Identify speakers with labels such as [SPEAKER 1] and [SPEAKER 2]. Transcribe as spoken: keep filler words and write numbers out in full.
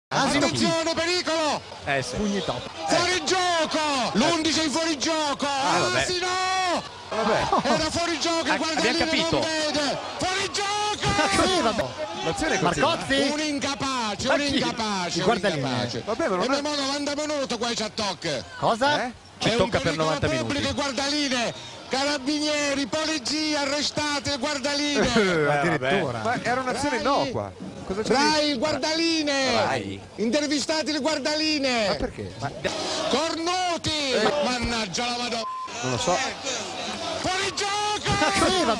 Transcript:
[SPEAKER 1] Attenzione, pericolo!
[SPEAKER 2] Eh sì.
[SPEAKER 3] Pugni top.
[SPEAKER 1] Fuori gioco! l'undici è in fuori gioco!
[SPEAKER 2] Ah,
[SPEAKER 1] Asino!
[SPEAKER 2] Vabbè.
[SPEAKER 1] Era fuori gioco,
[SPEAKER 2] Ah,
[SPEAKER 1] guarda
[SPEAKER 2] abbiamo
[SPEAKER 1] lì,
[SPEAKER 2] capito.
[SPEAKER 1] non vede! Fuori gioco!
[SPEAKER 3] Sì, vabbè.
[SPEAKER 2] L'azione continua.
[SPEAKER 3] Marcozzi?
[SPEAKER 1] Un incapace,
[SPEAKER 2] Ma
[SPEAKER 1] un
[SPEAKER 2] chi?
[SPEAKER 1] incapace,
[SPEAKER 3] Il
[SPEAKER 1] un
[SPEAKER 3] guardaline.
[SPEAKER 1] incapace.
[SPEAKER 2] Vabbè, ma non è-
[SPEAKER 1] Abbiamo novanta minuti qua c'è tocca.
[SPEAKER 3] Cosa?
[SPEAKER 2] Eh?
[SPEAKER 1] C'è
[SPEAKER 2] Ci
[SPEAKER 1] un
[SPEAKER 2] tocca per
[SPEAKER 1] pericolo
[SPEAKER 2] novanta
[SPEAKER 1] pubblico,
[SPEAKER 2] minuti.
[SPEAKER 1] guardaline, carabinieri, polizia, arrestate, guardaline.
[SPEAKER 2] Eh,
[SPEAKER 3] Addirittura.
[SPEAKER 2] vabbè. Ma era un'azione
[SPEAKER 1] Rai.
[SPEAKER 2] innocua. Cosa c'è
[SPEAKER 1] Rai,
[SPEAKER 2] di-
[SPEAKER 1] il guardaline.
[SPEAKER 2] Rai.
[SPEAKER 1] Intervistate il guardaline.
[SPEAKER 2] Ma perché? Ma-
[SPEAKER 1] Cornuti. Mannaggia la madonna.
[SPEAKER 2] non lo so.
[SPEAKER 1] Fuori gioco.
[SPEAKER 3] Sì, vabbè.